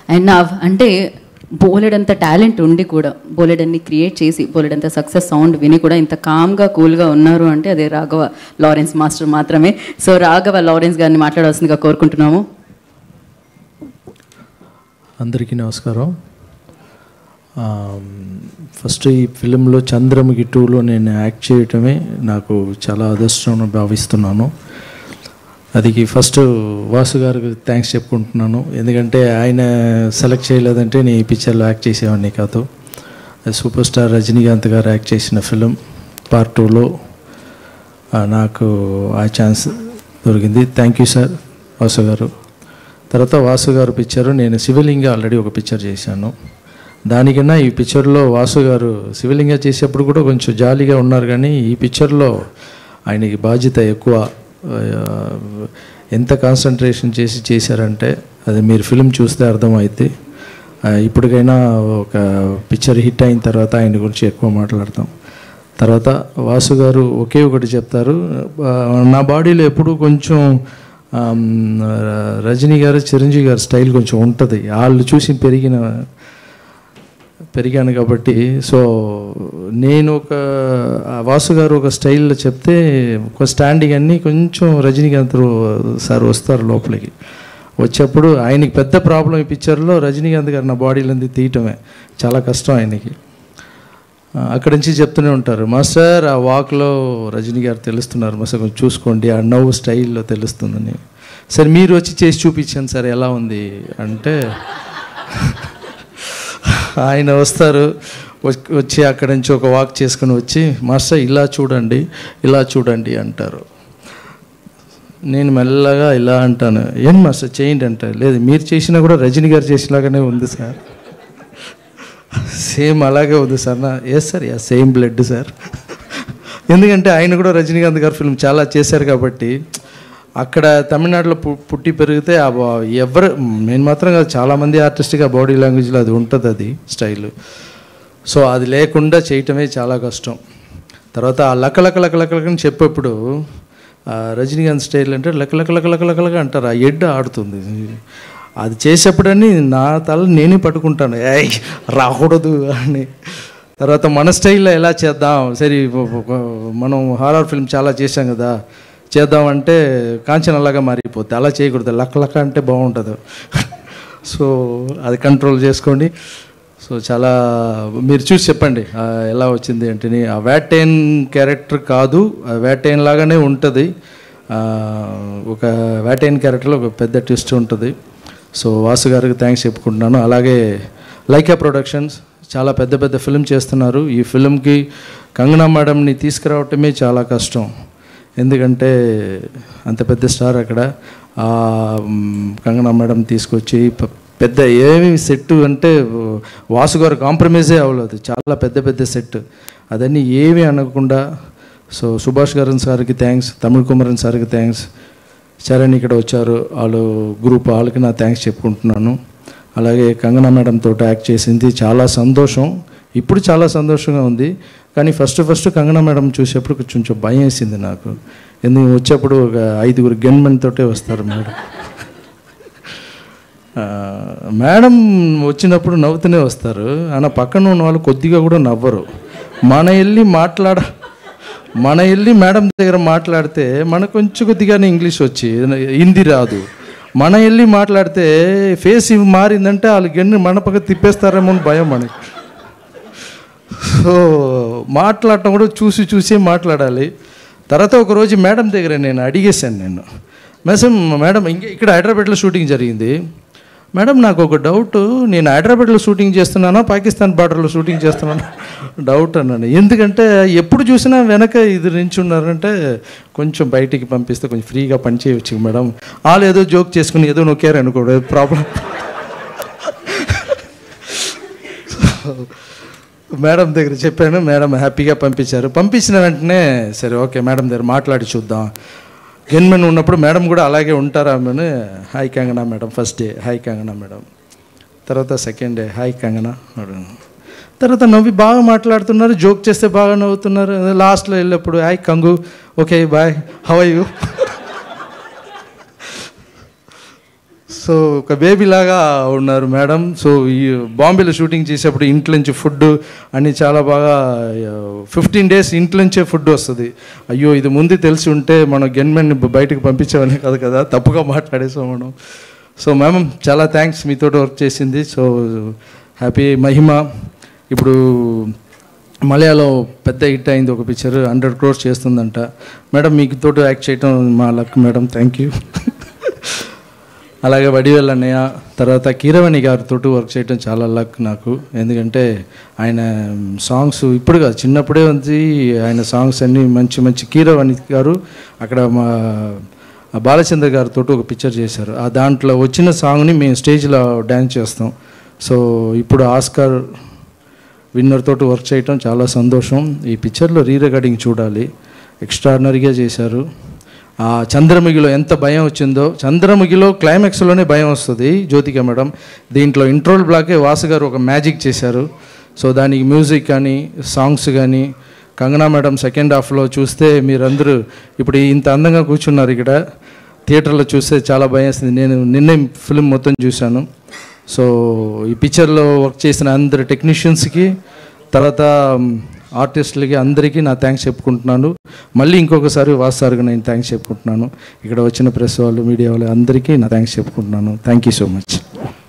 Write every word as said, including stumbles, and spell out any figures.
And నా అంటే బోలెడంత టాలెంట్ ఉండి కూడా బోలెడన్ని క్రియేట్ చేసి బోలెడంత సక్సెస్ సౌండ్ విని కూడా ఇంత కామ్గా కూల్గా ఉన్నారు అంటే అదే రాఘవ లారెన్స్ మాస్టర్ మాత్రమే. సో రాఘవ లారెన్స్ గారిని మాట్లాడాల్సిందిగా కోరుకుంటున్నాము. అందరికీ నమస్కారం. ఫస్ట్ ఈ ఫిలింలో చంద్రముఖి టూలో నేను యాక్ట్ చేయటమే నాకు చాలా అదృష్టం భావిస్తున్నాను. అది ఫస్ట్ వాసు గారికి థ్యాంక్స్ చెప్పుకుంటున్నాను. ఎందుకంటే ఆయన సెలెక్ట్ చేయలేదంటే నేను ఈ పిక్చర్లో యాక్ట్ చేసేవాడిని కాదు. సూపర్ స్టార్ రజనీకాంత్ గారు యాక్ట్ చేసిన ఫిలిం పార్ట్ టూలో నాకు ఆ ఛాన్స్ దొరికింది. థ్యాంక్ యూ సార్ వాసు గారు. తర్వాత వాసు గారు పిక్చరు నేను శివలింగ ఆల్రెడీ ఒక పిక్చర్ చేశాను. దానికన్నా ఈ పిక్చర్లో వాసు గారు శివలింగ చేసేప్పుడు కూడా కొంచెం జాలీగా ఉన్నారు, కానీ ఈ పిక్చర్లో ఆయనకి బాధ్యత ఎక్కువ. ఎంత కాన్సన్ట్రేషన్ చేసి చేశారంటే అది మీరు ఫిలిం చూస్తే అర్థమైతే. ఇప్పటికైనా ఒక పిక్చర్ హిట్ అయిన తర్వాత ఆయన గురించి ఎక్కువ మాట్లాడతాం. తర్వాత వాసు గారు ఒకే ఒకటి చెప్తారు, నా బాడీలో ఎప్పుడు కొంచెం రజనీ గారు చిరంజీవి గారి స్టైల్ కొంచెం ఉంటుంది, వాళ్ళు చూసి పెరిగిన పెరిగాను కాబట్టి. సో నేను ఒక వాసు గారు ఒక స్టైల్లో చెప్తే ఒక స్టాండింగ్ అన్నీ కొంచెం రజనీకాంత్ సార్ వస్తారు లోపలికి. వచ్చేప్పుడు ఆయనకి పెద్ద ప్రాబ్లం ఈ పిక్చర్లో రజనీకాంత్ గారు నా బాడీలో తీయటమే చాలా కష్టం ఆయనకి. అక్కడి నుంచి చెప్తూనే ఉంటారు, మాస్టర్ ఆ వాక్లో రజనీ గారు తెలుస్తున్నారు మాస్టర్, కొంచెం చూసుకోండి ఆ నవ్వు స్టైల్లో తెలుస్తుందని. సరే మీరు వచ్చి చేసి చూపించాను సార్ ఎలా ఉంది అంటే ఆయన వస్తారు, వచ్చి అక్కడి నుంచి ఒక వాక్ చేసుకుని వచ్చి మాస్టర్ ఇలా చూడండి ఇలా చూడండి అంటారు. నేను మెల్లగా ఇలా అంటాను, ఏం మాస్టర్ చేయండి అంటారు. లేదు మీరు చేసినా కూడా రజనీ గారు చేసినాగానే ఉంది సార్, సేమ్ అలాగే ఉంది సార్. నా yes sir yeah same blood sir. ఎందుకంటే ఆయన కూడా రజనీకాంత్ గారు ఫిల్మ్ చాలా చేశారు కాబట్టి. అక్కడ తమిళనాడులో పు పుట్టి పెరిగితే ఎవరు నేను మాత్రం కాదు చాలామంది ఆర్టిస్ట్గా బాడీ లాంగ్వేజ్లో అది ఉంటుంది, అది స్టైల్. సో అది లేకుండా చేయటమే చాలా కష్టం. తర్వాత ఆ లక లక లక లకలని చెప్పేప్పుడు రజనీకాంత్ స్టైల్ అంటే లక లక లక లక లకలగా అంటారు, ఆ ఎడ్ ఆడుతుంది. అది చేసేప్పుడని నా తల నేనే పట్టుకుంటాను, ఏయ్ రాకూడదు అని. తర్వాత మన స్టైల్లో ఎలా చేద్దాం, సరే మనం హారర్ ఫిల్మ్ చాలా చేసాం కదా చేద్దామంటే కాంచన అలాగా మారిపోద్ది, అలా చేయకూడదు, లక్క లక్క అంటే బాగుంటుంది. సో అది కంట్రోల్ చేసుకోండి. సో చాలా మీరు చూసి చెప్పండి ఎలా వచ్చింది అంటే. ఆ వ్యాటైన్ క్యారెక్టర్ కాదు, వ్యాటైన్ లాగానే ఉంటుంది. ఒక వ్యాటైన్ క్యారెక్టర్లో ఒక పెద్ద ట్విస్ట్ ఉంటుంది. సో వాసు గారికి థ్యాంక్స్ చెప్పుకుంటున్నాను. అలాగే లైకా ప్రొడక్షన్స్ చాలా పెద్ద పెద్ద ఫిల్మ్ చేస్తున్నారు. ఈ ఫిల్మ్కి కంగనా మేడంని తీసుకురావటమే చాలా కష్టం, ఎందుకంటే అంత పెద్ద స్టార్ అక్కడ. కంగనా మేడం తీసుకొచ్చి పెద్ద ఏమి సెట్ అంటే వాసు గారు కాంప్రమైజే అవ్వలేదు, చాలా పెద్ద పెద్ద సెట్, అదన్నీ ఏమీ అనకుండా. సో సుభాష్ గారన్ సార్కి థ్యాంక్స్, తమిళ కుమారన్ సార్కి థ్యాంక్స్, చరణ్ ఇక్కడ వచ్చారు వాళ్ళు గ్రూప్, వాళ్ళకి నా థ్యాంక్స్ చెప్పుకుంటున్నాను. అలాగే కంగనా మేడంతో యాక్ట్ చేసింది చాలా సంతోషం, ఇప్పుడు చాలా సంతోషంగా ఉంది. కానీ ఫస్ట్ ఫస్ట్ కంగనా మేడం చూసేప్పుడు కొంచెం భయం వేసింది నాకు, ఎందుకు వచ్చేప్పుడు ఒక ఐదుగురు గన్మెన్ తోటే వస్తారు మేడం. మేడం వచ్చినప్పుడు నవ్వుతూనే వస్తారు, ఆయన పక్కన ఉన్న వాళ్ళు కొద్దిగా కూడా నవ్వరు. మన వెళ్ళి మాట్లాడ మన వెళ్ళి మేడం దగ్గర మాట్లాడితే మనకు కొంచెం కొద్దిగానే ఇంగ్లీష్ వచ్చి హిందీ రాదు, మన వెళ్ళి మాట్లాడితే ఫేస్ మారిందంటే వాళ్ళు గన్ను మన పక్క తిప్పేస్తారేమో అని భయం మనకి. సో మాట్లాడటం కూడా చూసి చూసి మాట్లాడాలి. తర్వాత ఒకరోజు మేడం దగ్గర నేను అడిగేశాను, నేను మేసం మేడం ఇంక ఇక్కడ హైదరాబాద్లో షూటింగ్ జరిగింది మేడం, నాకు ఒక డౌట్, నేను హైదరాబాద్లో షూటింగ్ చేస్తున్నానా పాకిస్తాన్ బార్డర్లో షూటింగ్ చేస్తున్నానా డౌట్ అన్నాను. ఎందుకంటే ఎప్పుడు చూసినా వెనక ఇది నించున్నారంటే కొంచెం బయటికి పంపిస్తే కొంచెం ఫ్రీగా పని చేయవచ్చు మేడం, వాళ్ళు ఏదో జోక్ చేసుకుని ఏదో నొక్కారు అనుకోడు ప్రాబ్లం. మేడం దగ్గర చెప్పాను, మేడం హ్యాపీగా పంపించారు. పంపించిన వెంటనే సరే ఓకే మేడం దగ్గర మాట్లాడి చూద్దాం, గన్మెన్ ఉన్నప్పుడు మేడం కూడా అలాగే ఉంటారా అని. Hi Kangana madam first day, hi Kangana madam. తర్వాత సెకండ్ డే హాయ్ కంగనా. తర్వాత నవ్వి బాగా మాట్లాడుతున్నారు, జోక్ చేస్తే బాగా నవ్వుతున్నారు. లాస్ట్లో వెళ్ళినప్పుడు hi Kangu, okay bye, how are you. So ఒక బేబీ లాగా ఉన్నారు మేడం. సో ఈ బాంబేలో షూటింగ్ చేసేప్పుడు ఇంట్లో నుంచి ఫుడ్ అని చాలా బాగా ఫిఫ్టీన్ డేస్ ఇంట్లో నుంచే ఫుడ్ వస్తుంది. అయ్యో ఇది ముందు తెలిసి ఉంటే మనం గన్మెన్ బయటకు పంపించేవాళ్ళే కాదు కదా, తప్పుగా మాట్లాడేసాం మనం. సో మ్యామ్ చాలా థ్యాంక్స్ మీతో వర్క్ చేసింది. So happy. మహిమ ఇప్పుడు మలయాళం పెద్ద హిట్ అయింది, ఒక పిక్చర్ హండ్రెడ్ క్రోర్స్ చేస్తుందంట. మేడం మీకు తోటి యాక్ట్ చేయటం మా లక్ మేడం, థ్యాంక్ యూ. అలాగే వడివేల్ అన్నయ్య, తర్వాత కీరవాణి గారితో వర్క్ చేయటం చాలా లక్ నాకు. ఎందుకంటే ఆయన సాంగ్స్ ఇప్పుడు కాదు చిన్నప్పుడే ఉంది, ఆయన సాంగ్స్ అన్నీ మంచి మంచి. కీరవాణి గారు అక్కడ మా బాలచంద్ర గారితో ఒక పిక్చర్ చేశారు, ఆ దాంట్లో వచ్చిన సాంగ్ని మేము స్టేజ్లో డ్యాన్స్ చేస్తాం. సో ఇప్పుడు ఆస్కార్ విన్నర్ తోటి వర్క్ చేయటం చాలా సంతోషం. ఈ పిక్చర్లో రీ రికార్డింగ్ చూడాలి, ఎక్స్ట్రాడినరీగా చేశారు. ఆ చంద్రముఖిలో ఎంత భయం వచ్చిందో, చంద్రముఖిలో క్లైమాక్స్లోనే భయం వస్తుంది జ్యోతిక మేడం. దీంట్లో ఇంట్రోల్ బ్లాకే వాసు గారు ఒక మ్యాజిక్ చేశారు. సో దానికి మ్యూజిక్ కానీ సాంగ్స్ కానీ, కంగనా మేడం సెకండ్ హాఫ్లో చూస్తే మీరందరూ ఇప్పుడు ఇంత అందంగా కూర్చున్నారు ఇక్కడ, థియేటర్లో చూస్తే చాలా భయం వేస్తుంది. నేను నిన్నే ఫిల్మ్ మొత్తం చూశాను. సో ఈ పిక్చర్లో వర్క్ చేసిన అందరు టెక్నీషియన్స్కి, తర్వాత ఆర్టిస్టులకి అందరికీ నా థ్యాంక్స్ చెప్పుకుంటున్నాను. మళ్ళీ ఇంకొకసారి వాసు సార్కి నేను థ్యాంక్స్ చెప్పుకుంటున్నాను. ఇక్కడ వచ్చిన ప్రెస్ వాళ్ళు, మీడియా వాళ్ళు అందరికీ నా థ్యాంక్స్ చెప్పుకుంటున్నాను. Thank you so much.